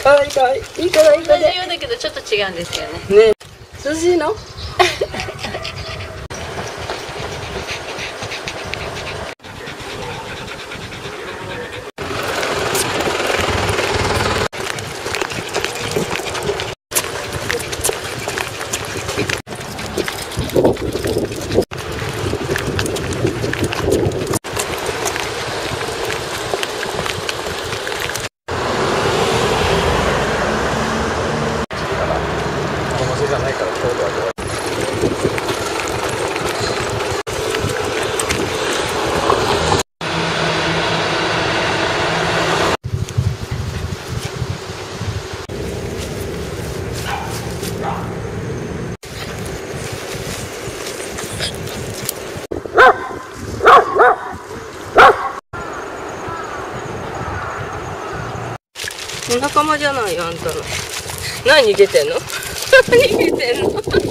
かわいいかわいい。いいかないいか同じようだけどちょっと違うんですよね。 ね。涼しいの？ じゃないから今日は仲間じゃないよ、あんたの。何逃げてんの？逃げてんの？